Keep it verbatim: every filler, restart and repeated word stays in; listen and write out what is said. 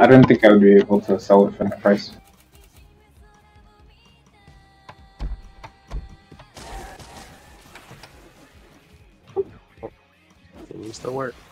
I don't think I would be able to sell it for that price. It needs to work.